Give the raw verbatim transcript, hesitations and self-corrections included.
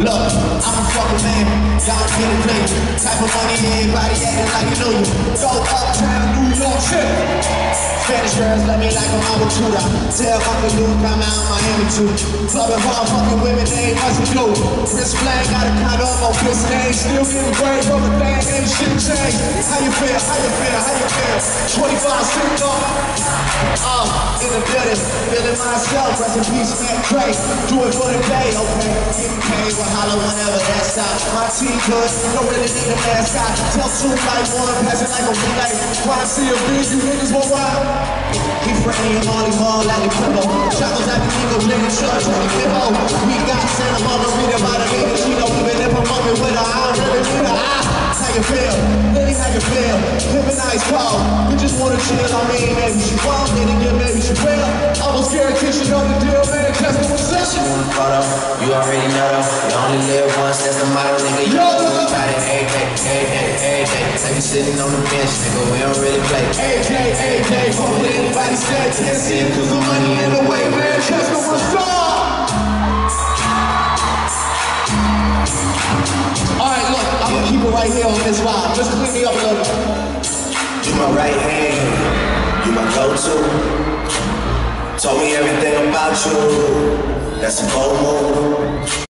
Look, I'm a fucking man, y'all get it played. Type of money, everybody acting like you know you. Go uptown, New York City. Spanish girls let me like a mama tutor. Tell Uncle Luke I'm out in Miami too. Clubbing hard, fucking women, they ain't much to do. Wrist flag, got a condom on this name. Still getting brave from the thing, ain't shit changed. How you feel, how you feel, how you feel? twenty-five sitting up. Uh, in the building, feeling myself. Rest in peace, Mac Dre. Do it for the day, okay? Getting paid, we'll holler whenever that's out. My team good, don't really need a mascot. Tell two like one, pass it like a relay. Why I see a big, you niggas won't ride. He friendly and Molly Ball like a cripple. Chocolates like a Nico, nigga, church, twenty fifty. We got Santa Margarita by the nigga. She don't even if I'm fucking with her, I don't really need her. Ah, how you feel? Really how you feel? Live a nice call. You just wanna chill, I mean, maybe she won't, maybe get, maybe she will. I was scared till she know the deal, man. Just a position. You want a photo? You already know though. You only live once, that's the motto, nigga. You know we got it every day, every day, every day. Like we sitting on the bench, nigga. We don't really play. A J, A J, fuck what anybody said. Test it, cause the money in the way, man. Just a what's Alright, look, I'm gonna keep it right here on this vibe. Just clean me up a little. You my right hand, you my go-to. Told me everything about you. That's a bold move.